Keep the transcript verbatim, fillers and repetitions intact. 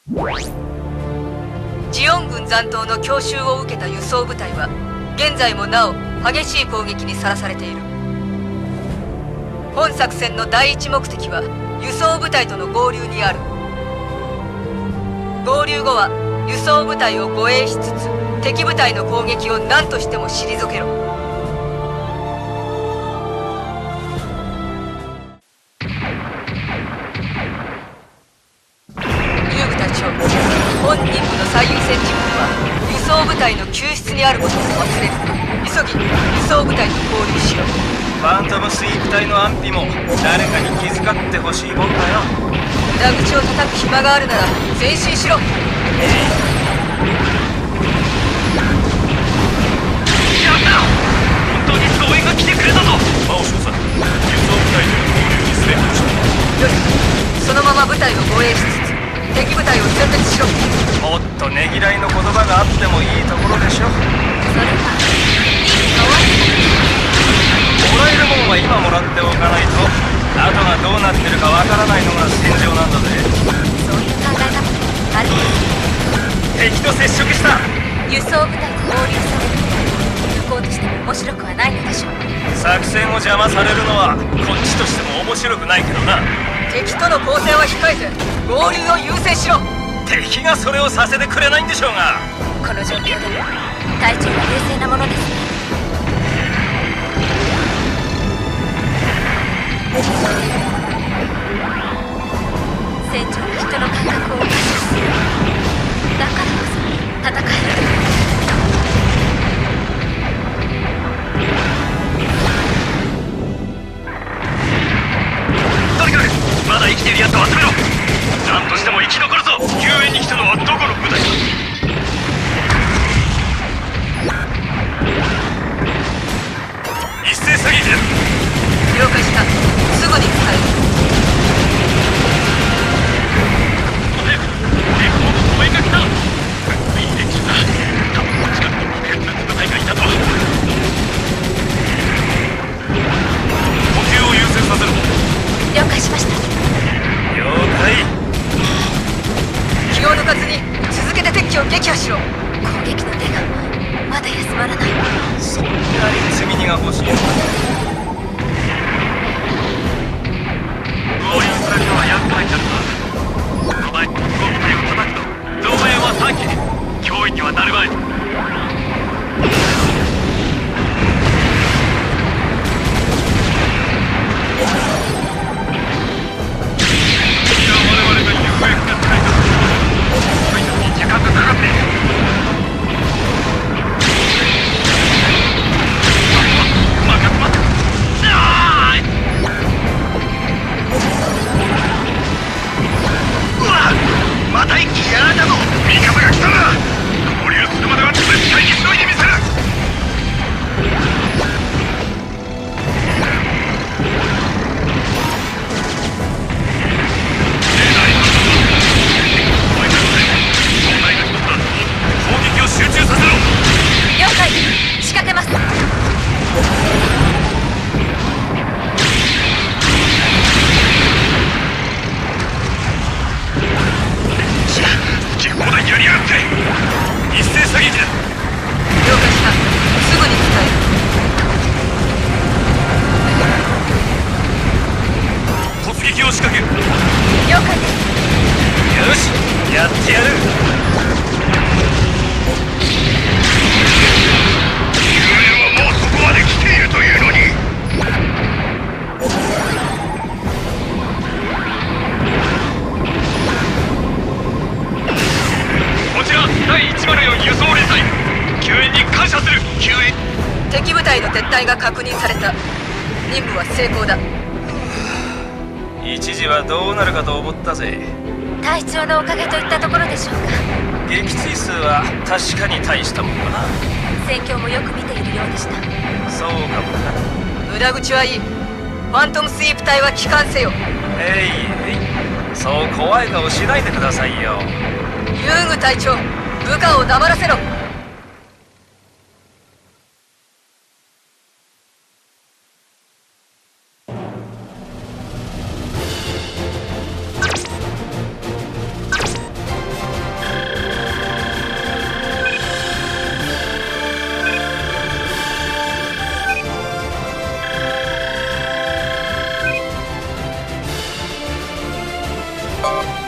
ジオン軍残党の強襲を受けた輸送部隊は現在もなお激しい攻撃にさらされている。本作戦の第一目的は輸送部隊との合流にある。合流後は輸送部隊を護衛しつつ敵部隊の攻撃を何としても退けろ。遊具隊長、本任務の最優先事項は輸送部隊の救出にあることを忘れる。急ぎ輸送部隊と合流しろ。 ファントムスイープ隊の安否も誰かに気遣ってほしいもんだよ。 裏口を叩く暇があるなら前進しろ。やった！本当に増援が来てくれたぞ。 魔王少佐、輸送部隊との合流に成功した。 よし、そのまま部隊を護衛しつつ敵部隊を殲滅しろ。 もっとねぎらいの言葉があってもいいところでしょ。 それはもらえるもんは今もらっておかないと後がどうなってるかわからないのが戦場なんだぜ。 そういう考え方ある。 敵と接触した。 輸送部隊と合流されるのは向こうとしても面白くはないのでしょう。 作戦を邪魔されるのはこっちとしても面白くないけどな。 敵との交戦は控えて合流を優先しろ。 敵がそれをさせてくれないんでしょうが。 この状況で隊長は冷静なものですね。船長に人の感覚を無視する。だからこそ戦える。 とにかくまだ生きているやつを集めろ。何としても生き残るぞ。救援に来たのはどこの部隊だ。一斉射撃だ。 了解した。すぐに伝える。 応援が来た。いい連中だ。多分近くに別の部隊がいたと。補給を優先させろ。 了解しました。 了解。 気を抜かずに続けて敵機を撃破しろ。攻撃の手がまだ休まらない。 そんなに積み荷が欲しいのか。合流されるのは厄介になるな。お前、この部隊を叩くと増援は短期に脅威にはなるまい。我々が行方不明隊だ。対策に時間がかかっている。また一気やられたぞ。味方が来たな。合流するまでは絶対にしのいでみせる。攻撃を集中させろ。 了解。仕掛けます。 地方だやりやがって。一斉射撃だ。 了解した。すぐに伝える。 突撃を仕掛ける。 了解です。 よし、やってやる。救援はもうそこまで来ているというのに。こちらだいいちまるよん輸送連隊、救援に感謝する。救援。 敵部隊の撤退が確認された。任務は成功だ。 一時はどうなるかと思ったぜ。 隊長のおかげといったところでしょうか。 撃墜数は確かに大したもんだな。 戦況もよく見ているようでした。 そうかもな。 裏口はいい。ファントムスイープ隊は帰還せよ。 えいえい、そう怖い顔しないでくださいよ。 ユング隊長、部下を黙らせろ。 だ。